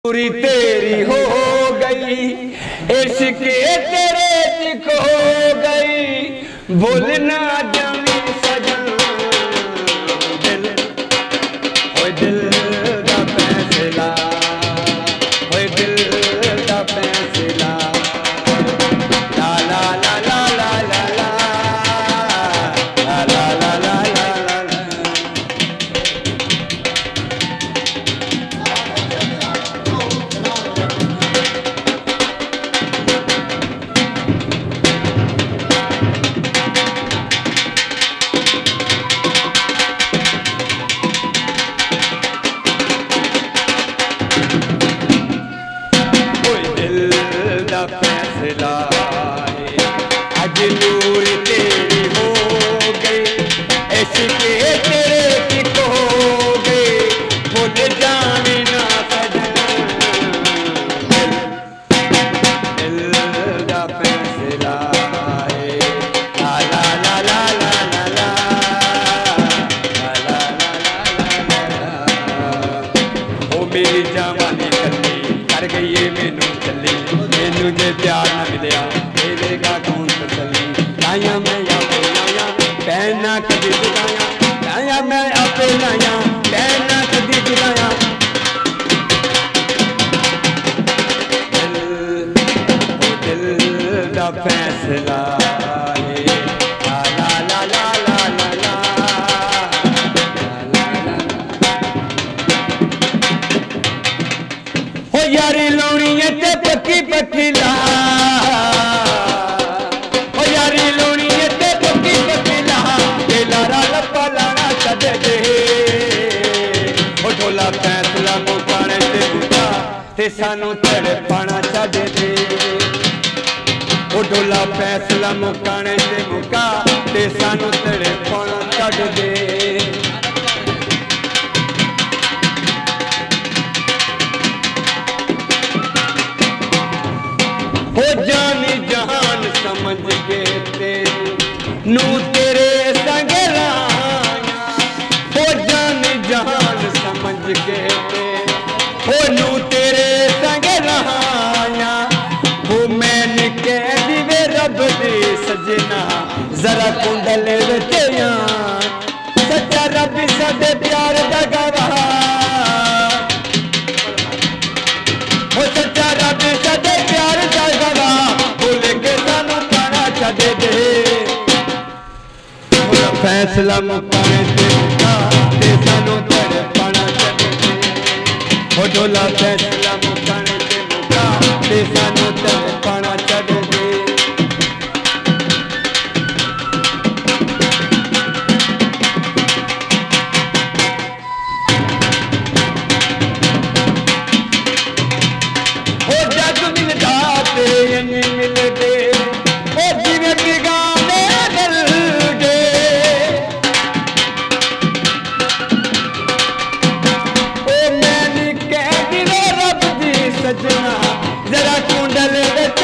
पूरी तेरी हो गई, इश्क तेरे च खो गई, भूलना जाने सजन दिल, ओए दिल दा फैसला, ओए दिल दा फैसला, ला ला ला ला ला ला ला ला ला ला ला ला। फैसला आज नूर तेरी हो गई, इश्क़ तेरे की खो गई, भूल जाने ना सजन दिल दा फैसला है, ला ला ला ला ला ला ला ला ला ला। ओ मेरी जवानी कली कर गई है मैनू चली, मुझे प्यार न मिलया देगा कौन तसली, लाया मैं आपे लाया पहना कभी जुदाया, लाया मैं आपे लाया पहना कभी जुदाया, दिल दा फैसला है, ला ला ला ला ला ला ला ला। हो यारी लाउनी है ते पक्की पक्की ला, ओ यारी लाउनी है ते पक्की पक्की ला, ते लारा लप्पा लाना छड्ड दे, ओ ढोला फैसला मुकाने ते मुका, ते सानू तड़पाना छड्ड दे, ओ ढोला फैसला मुकाने ते मुका, ते सानू तड़पाना छड्ड दे। हो जानी जहान समझ के तेरी नू तेरे संग लाया, हो जानी जहान समझ के तेरी हो नू तेरे संग लाया, वो मैंने कह दिवे रब दे सजना जरा कुंडल विच यार, सच्चा रब साडे प्यार दा गवाह, हो सच्चा रब साडे प्यार दा गवाह, भूल के सानू पाना छड्ड दे, फैसला मुकाने ते मुका, ते सानू तड़पाना छड्ड दे, हो ढोला फैसला मुकाने ते मुका, ते सानू तड़पाना छड्ड दे। हो जग मिलदा ते इंज मिलदे, ओ जिवें बेगाने दिल दे, ओ मैनू कह दिवे रब दी सजना जरा कुंडल विच